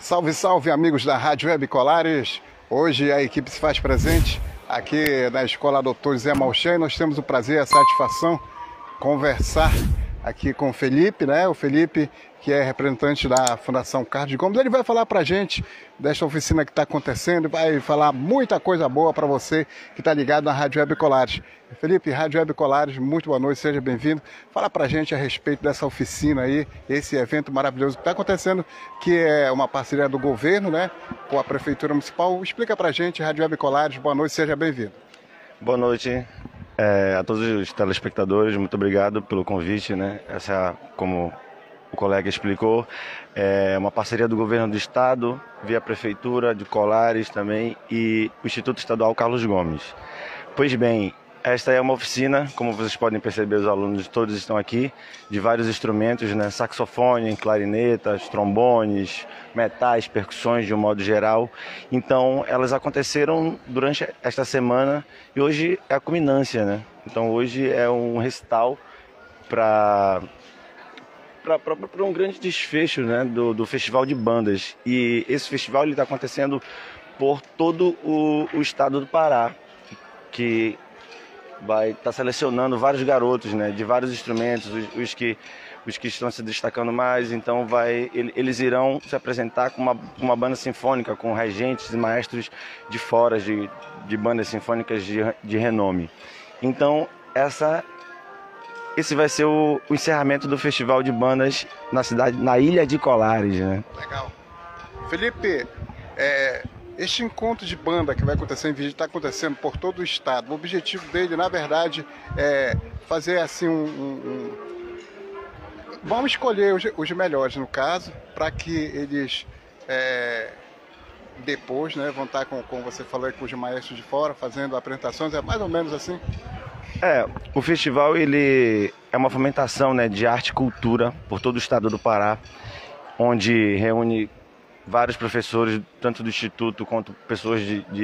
Salve, salve, amigos da Rádio Web Colares. Hoje a equipe se faz presente aqui na Escola Dr. Zé Malchan e nós temos o prazer e a satisfação de conversar aqui com o Felipe, né? O Felipe, que é representante da Fundação Carlos de Gomes. Ele vai falar pra gente desta oficina que está acontecendo, vai falar muita coisa boa para você que está ligado na Rádio Web Colares. Felipe, Rádio Web Colares, muito boa noite, seja bem-vindo. Fala pra gente a respeito dessa oficina aí, esse evento maravilhoso que está acontecendo, que é uma parceria do governo, né, com a Prefeitura Municipal. Explica pra gente, Rádio Web Colares, boa noite, seja bem-vindo. Boa noite a todos os telespectadores, muito obrigado pelo convite, né? Essa, como o colega explicou, é uma parceria do governo do estado, via Prefeitura de Colares também e o Instituto Estadual Carlos Gomes. Pois bem, esta é uma oficina, como vocês podem perceber, os alunos todos estão aqui, de vários instrumentos, né? Saxofone, clarinetas, trombones, metais, percussões de um modo geral. Então, elas aconteceram durante esta semana e hoje é a culminância, né? Então, hoje é um recital para um grande desfecho, né, do Festival de Bandas. E esse festival está acontecendo por todo o estado do Pará, que vai estar selecionando vários garotos, né, de vários instrumentos, os que estão se destacando mais. Então eles irão se apresentar com uma banda sinfônica, com regentes e maestros de fora, de bandas sinfônicas de renome. Então esse vai ser o encerramento do Festival de Bandas na Ilha de Colares, né? Legal. Felipe, este encontro de banda que vai acontecer em Vídeo está acontecendo por todo o estado. O objetivo dele, na verdade, é fazer assim vamos escolher os melhores, no caso, para que eles depois, né, vão estar, como você falou, com os maestros de fora, fazendo apresentações, é mais ou menos assim? O festival ele é uma fomentação, né, de arte e cultura por todo o estado do Pará, onde reúne vários professores, tanto do Instituto quanto pessoas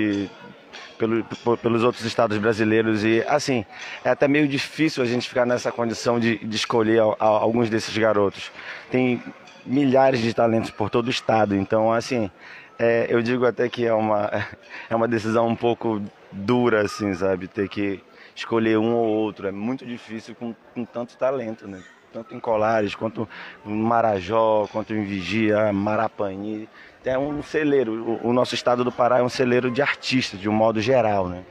pelos outros estados brasileiros. E, assim, é até meio difícil a gente ficar nessa condição de escolher alguns desses garotos. Tem milhares de talentos por todo o estado, então, assim, eu digo até que é uma decisão um pouco dura, assim, sabe, ter que escolher um ou outro. É muito difícil com tanto talento, né? Tanto em Colares, quanto em Marajó, quanto em Vigia, Marapanhi. É um celeiro. O nosso estado do Pará é um celeiro de artistas, de um modo geral, né?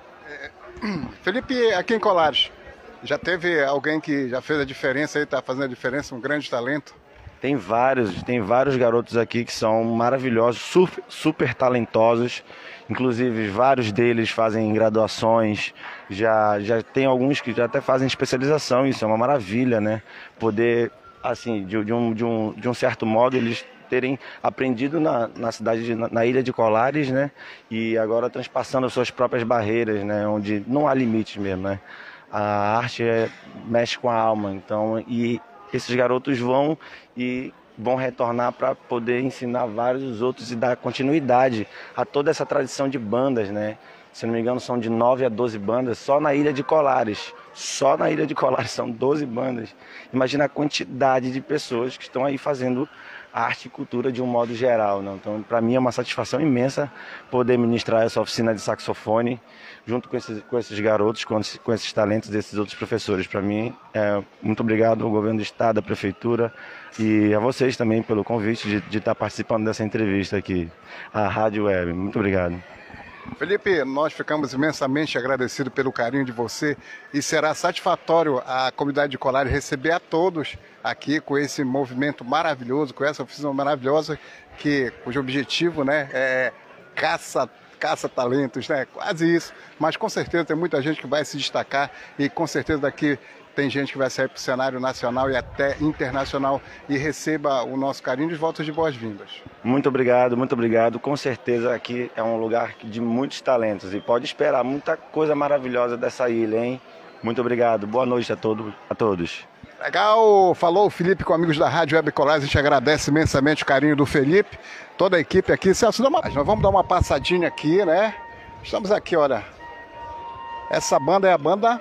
Felipe, aqui em Colares, já teve alguém que já fez a diferença aí, está fazendo a diferença, um grande talento? Tem vários garotos aqui que são maravilhosos, super talentosos. Inclusive, vários deles fazem graduações, já tem alguns que já até fazem especialização. Isso é uma maravilha, né? Poder, assim, de um certo modo, eles terem aprendido na cidade, na ilha de Colares, né? E agora transpassando as suas próprias barreiras, né? Onde não há limites mesmo, né? A arte mexe com a alma, então, e esses garotos vão retornar para poder ensinar vários outros e dar continuidade a toda essa tradição de bandas, né? Se não me engano, são de 9 a 12 bandas só na Ilha de Colares. Só na Ilha de Colares são 12 bandas. Imagina a quantidade de pessoas que estão aí fazendo arte e cultura de um modo geral, né? Então, para mim é uma satisfação imensa poder ministrar essa oficina de saxofone junto com esses garotos, com esses talentos desses outros professores. Para mim, muito obrigado ao governo do estado, à prefeitura e a vocês também pelo convite de estar participando dessa entrevista aqui, à Rádio Web. Muito obrigado. Felipe, nós ficamos imensamente agradecidos pelo carinho de você e será satisfatório a comunidade de Colares receber a todos aqui com esse movimento maravilhoso, com essa oficina maravilhosa, cujo objetivo, né, é caça talentos, né? Quase isso, mas com certeza tem muita gente que vai se destacar e com certeza daqui tem gente que vai sair para o cenário nacional e até internacional e receba o nosso carinho e os votos de boas-vindas. Muito obrigado, muito obrigado. Com certeza aqui é um lugar de muitos talentos e pode esperar muita coisa maravilhosa dessa ilha, hein? Muito obrigado. Boa noite a todos. Legal, falou o Felipe com amigos da Rádio Web Colares, a gente agradece imensamente o carinho do Felipe, toda a equipe aqui. Celso, nós vamos dar uma passadinha aqui, né? Estamos aqui, olha. Essa banda é a banda...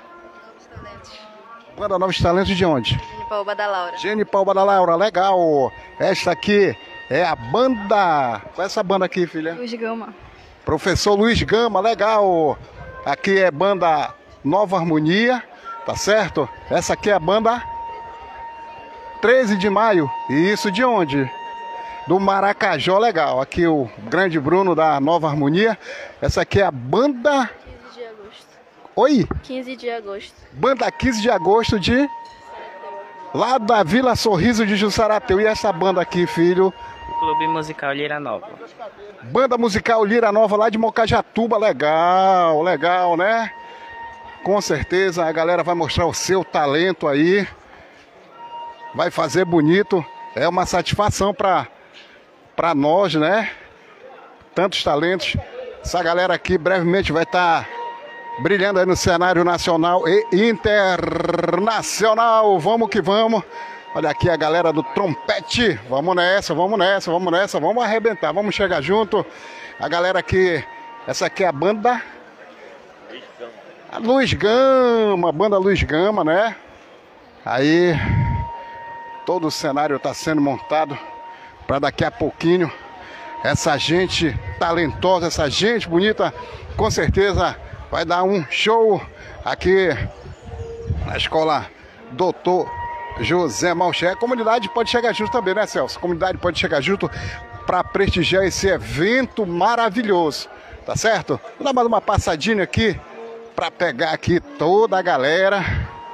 Banda Novos Talentos de onde? Genipaúba da Laura. Genipaúba da Laura, legal. Esta aqui é a banda... Qual é essa banda aqui, filha? Luiz Gama. Professor Luiz Gama, legal. Aqui é banda Nova Harmonia, tá certo? Essa aqui é a banda 13 de Maio. E isso de onde? Do Maracajó, legal. Aqui o grande Bruno da Nova Harmonia. Essa aqui é a banda... 15 de agosto. Oi? 15 de agosto. Banda 15 de agosto de... Lá da Vila Sorriso de Jussarateu. E essa banda aqui, filho? Clube Musical Lira Nova. Banda Musical Lira Nova lá de Mocajatuba. Legal, legal, né? Com certeza a galera vai mostrar o seu talento aí. Vai fazer bonito. É uma satisfação para nós, né? Tantos talentos. Essa galera aqui brevemente vai estar brilhando aí no cenário nacional e internacional. Vamos que vamos. Olha aqui a galera do trompete. Vamos nessa, vamos nessa, vamos nessa. Vamos arrebentar, vamos chegar junto. A galera aqui, essa aqui é a banda... A Luiz Gama, a banda Luiz Gama, né? Aí, todo o cenário está sendo montado para daqui a pouquinho essa gente talentosa, essa gente bonita, com certeza vai dar um show aqui na escola Doutor José Malcher. A comunidade pode chegar junto também, né, Celso? A comunidade pode chegar junto para prestigiar esse evento maravilhoso, tá certo? Vou dar mais uma passadinha aqui para pegar aqui toda a galera,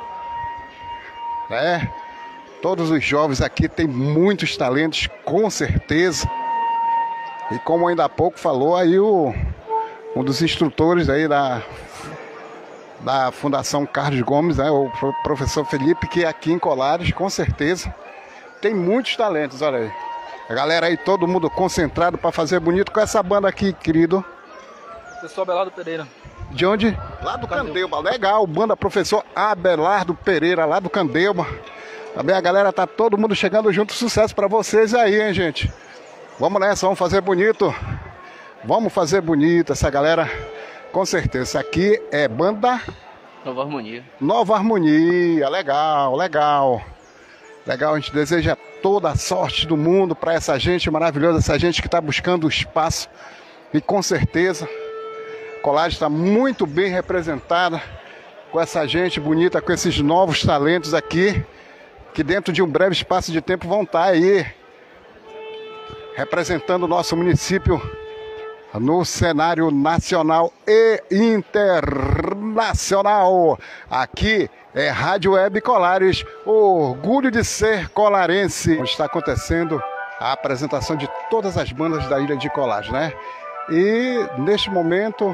né? Todos os jovens aqui têm muitos talentos, com certeza. E como ainda há pouco falou aí um dos instrutores aí da Fundação Carlos Gomes, né, o professor Felipe, que aqui em Colares, com certeza, tem muitos talentos, olha aí. A galera aí, todo mundo concentrado para fazer bonito com essa banda aqui, querido. Professor Abelardo Pereira. De onde? Lá do Candeuba, legal, banda professor Abelardo Pereira, lá do Candeuba. Também a galera tá todo mundo chegando junto, sucesso para vocês aí, hein, gente. Vamos nessa, vamos fazer bonito. Vamos fazer bonito essa galera, com certeza. Essa aqui é banda... Nova Harmonia. Nova Harmonia, legal, legal. Legal, a gente deseja toda a sorte do mundo para essa gente maravilhosa, essa gente que está buscando o espaço. E com certeza, a Colares está muito bem representada com essa gente bonita, com esses novos talentos aqui, que dentro de um breve espaço de tempo vão estar aí representando o nosso município no cenário nacional e internacional. Aqui é Rádio Web Colares, orgulho de ser colarense. Está acontecendo a apresentação de todas as bandas da ilha de Colares, né? E neste momento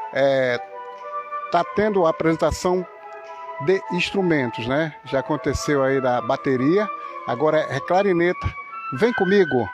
está tendo a apresentação de instrumentos, né? Já aconteceu aí da bateria, agora é clarineta. Vem comigo.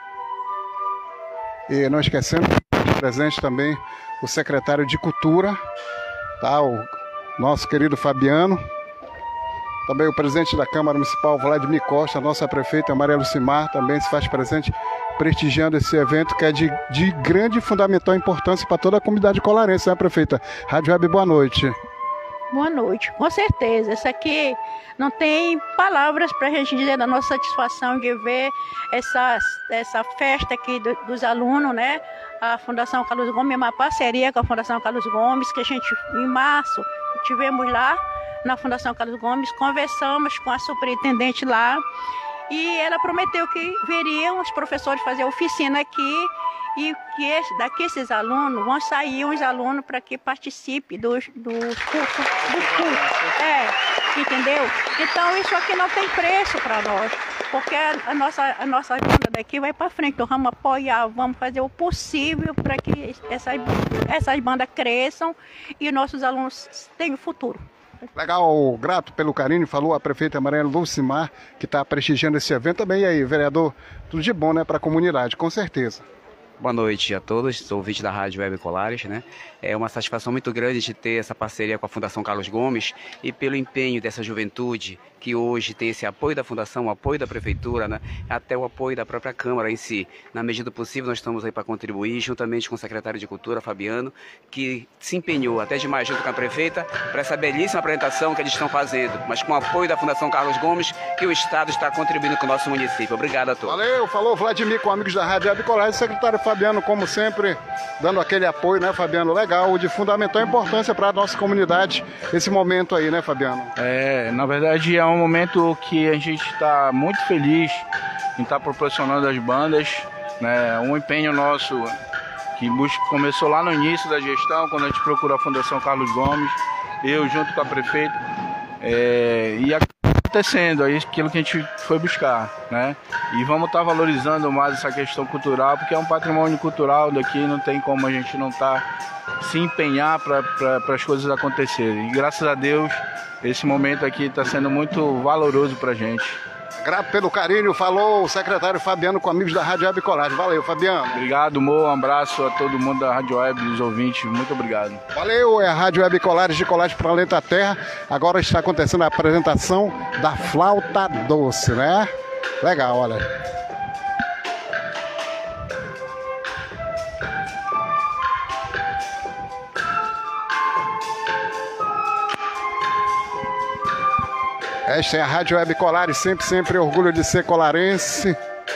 E não esquecendo, presente também o secretário de Cultura, tá? O nosso querido Fabiano. Também o presidente da Câmara Municipal, Vladimir Costa, a nossa prefeita Maria Lucimar, também se faz presente, prestigiando esse evento que é de grande e fundamental importância para toda a comunidade colarense, né, prefeita? Rádio Web, boa noite. Boa noite, com certeza. Essa aqui não tem palavras para a gente dizer da nossa satisfação de ver essa festa aqui dos alunos, né? A Fundação Carlos Gomes, uma parceria com a Fundação Carlos Gomes, que a gente, em março, tivemos lá na Fundação Carlos Gomes, conversamos com a superintendente lá e ela prometeu que veriam os professores fazer oficina aqui e que daqui esses alunos, vão sair uns alunos para que participe dos cursos. Entendeu? Então isso aqui não tem preço para nós, porque a nossa banda daqui vai para frente, então vamos apoiar, vamos fazer o possível para que essas bandas cresçam e nossos alunos tenham futuro. Legal, grato pelo carinho, falou a prefeita Maria Lucimar, que está prestigiando esse evento também. E aí, vereador, tudo de bom, né, para a comunidade, com certeza. Boa noite a todos, sou ouvinte da Rádio Web Colares, né? É uma satisfação muito grande de ter essa parceria com a Fundação Carlos Gomes e pelo empenho dessa juventude que hoje tem esse apoio da Fundação, o apoio da Prefeitura, né? Até o apoio da própria Câmara em si. Na medida do possível, nós estamos aí para contribuir, juntamente com o secretário de Cultura, Fabiano, que se empenhou até demais junto com a prefeita para essa belíssima apresentação que eles estão fazendo, mas com o apoio da Fundação Carlos Gomes, que o Estado está contribuindo com o nosso município. Obrigado a todos. Valeu, falou Vladimir com amigos da Rádio Web Colares, secretário Fabiano, como sempre, dando aquele apoio, né, Fabiano? Legal, de fundamental importância para a nossa comunidade, esse momento aí, né, Fabiano? Na verdade é um momento que a gente está muito feliz em estar proporcionando às bandas, né, um empenho nosso que começou lá no início da gestão, quando a gente procurou a Fundação Carlos Gomes, eu junto com a prefeita, e acontecendo aí aquilo que a gente foi buscar, né? E vamos estar valorizando mais essa questão cultural, porque é um patrimônio cultural daqui, não tem como a gente não se empenhar para as coisas acontecerem. E graças a Deus, esse momento aqui está sendo muito valoroso para a gente. Grato pelo carinho, falou o secretário Fabiano com amigos da Rádio Web Colares. Valeu, Fabiano. Obrigado, Mo, um abraço a todo mundo da Rádio Web, dos ouvintes, muito obrigado. Valeu, é a Rádio Web Colares de Colares para além da Terra. Agora está acontecendo a apresentação da flauta doce, né? Legal, olha. Esta é a Rádio Web Colares, sempre orgulho de ser colarense.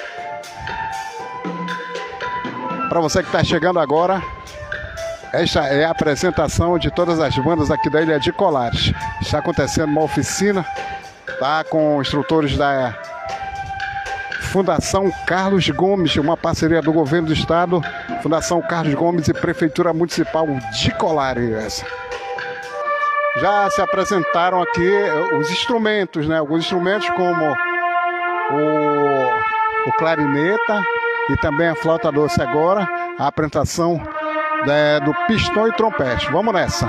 Para você que está chegando agora, esta é a apresentação de todas as bandas aqui da Ilha de Colares. Está acontecendo uma oficina, tá, com instrutores da Fundação Carlos Gomes, uma parceria do Governo do Estado, Fundação Carlos Gomes e Prefeitura Municipal de Colares. Já se apresentaram aqui os instrumentos, né? Alguns instrumentos como o clarineta e também a flauta doce. Agora a apresentação do pistão e trompete. Vamos nessa.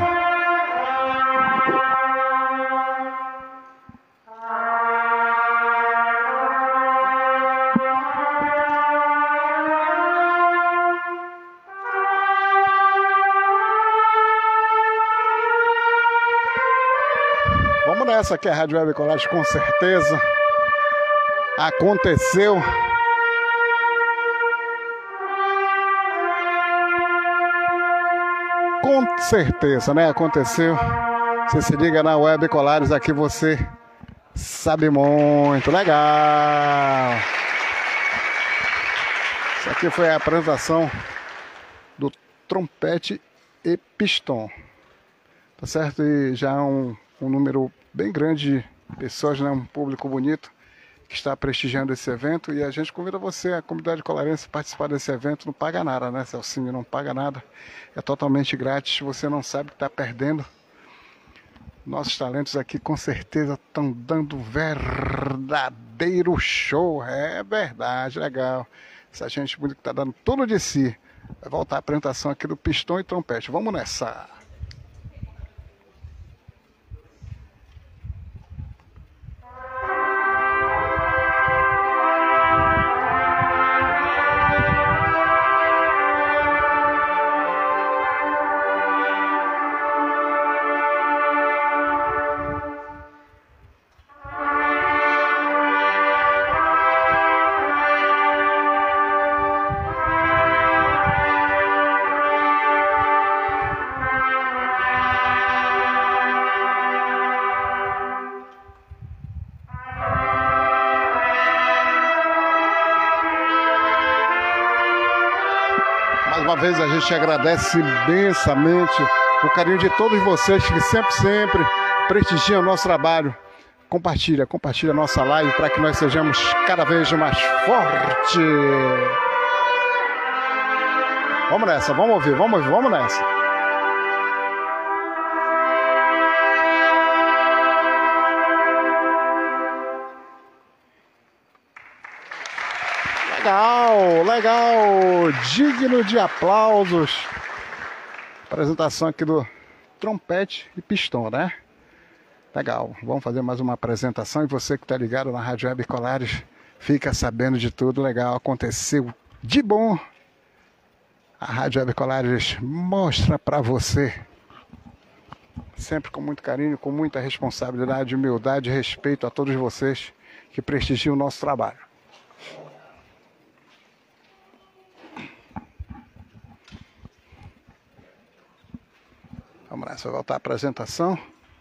Vamos nessa aqui, a Rádio Web Colares, com certeza aconteceu. Com certeza, né? Aconteceu. Você se liga na Web Colares, aqui você sabe muito. Legal! Isso aqui foi a apresentação do trompete e pistão. Tá certo? E já um número bem grande de pessoas, né? Um público bonito que está prestigiando esse evento, e a gente convida você, a comunidade colarense, a participar desse evento. Não paga nada, né, Celcinho? Não paga nada, é totalmente grátis. Você não sabe que está perdendo. Nossos talentos aqui com certeza estão dando verdadeiro show. É verdade, legal. Essa gente bonita que está dando tudo de si. Vai voltar a apresentação aqui do pistão e trompete. Vamos nessa! Mais uma vez a gente agradece imensamente o carinho de todos vocês que sempre prestigiam o nosso trabalho. Compartilha a nossa live para que nós sejamos cada vez mais fortes. Vamos nessa, vamos ouvir, vamos nessa. Legal, digno de aplausos. Apresentação aqui do trompete e pistão, né? Legal, vamos fazer mais uma apresentação, e você que está ligado na Rádio Web Colares fica sabendo de tudo. Legal, aconteceu de bom A Rádio Web Colares mostra para você, sempre com muito carinho, com muita responsabilidade, humildade e respeito a todos vocês que prestigiam o nosso trabalho. Vamos lá, só voltar à apresentação.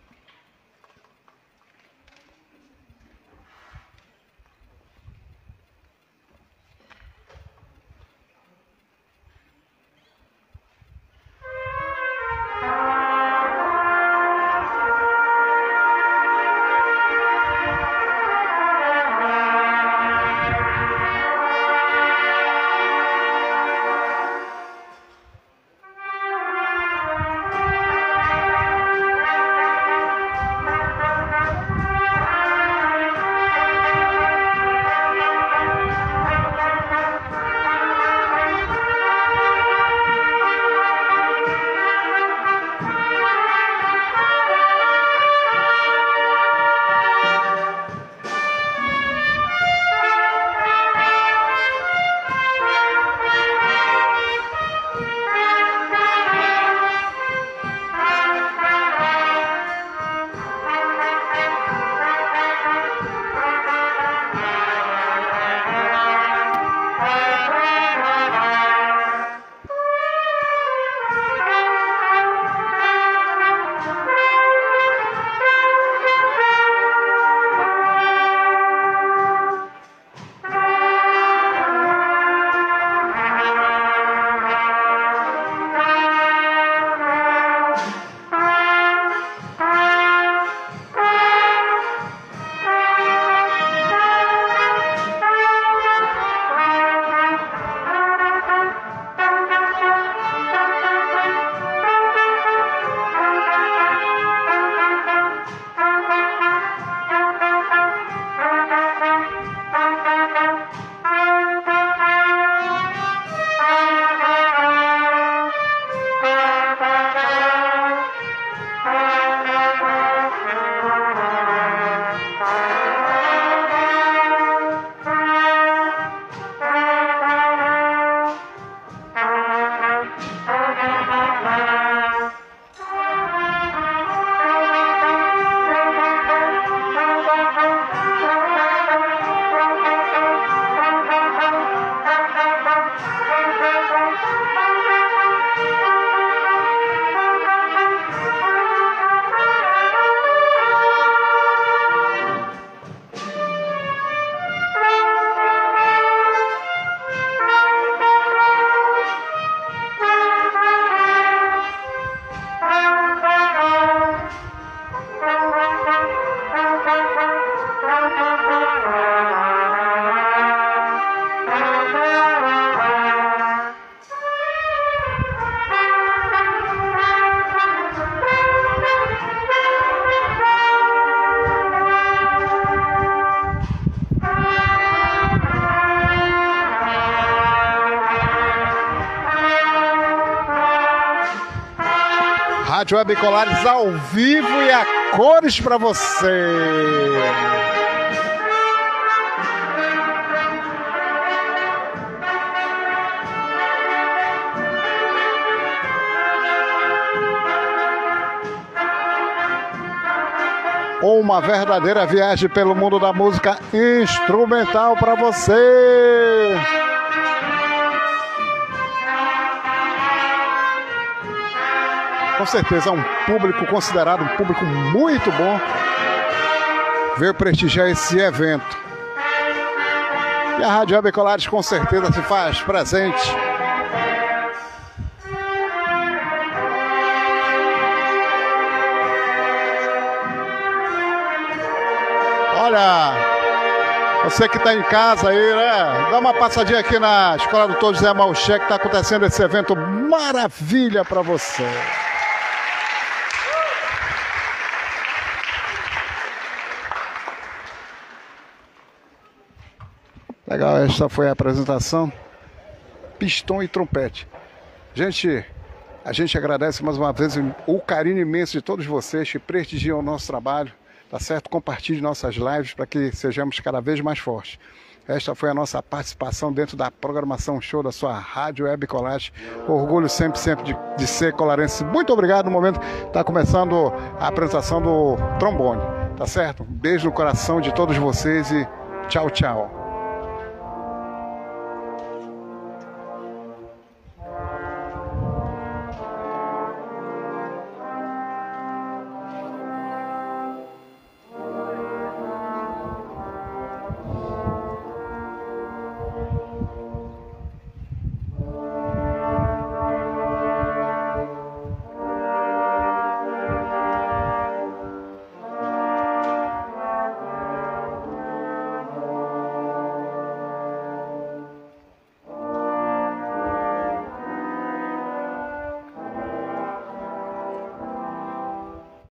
Rádio Web Colares ao vivo e a cores para você. Uma verdadeira viagem pelo mundo da música instrumental para você. Com certeza é um público considerado um público muito bom. Veio prestigiar esse evento. E a Rádio Web Colares com certeza se faz presente. Olha, você que está em casa aí, né? Dá uma passadinha aqui na Escola do Dr. José Malcher, que está acontecendo esse evento maravilha para você. Legal, esta foi a apresentação. Pistão e trompete. Gente, a gente agradece mais uma vez o carinho imenso de todos vocês que prestigiam o nosso trabalho. Tá certo? Compartilhe nossas lives para que sejamos cada vez mais fortes. Esta foi a nossa participação dentro da programação show da sua Rádio Web Colage. Orgulho sempre de ser colarense. Muito obrigado. No momento está começando a apresentação do trombone, tá certo? Um beijo no coração de todos vocês e tchau, tchau.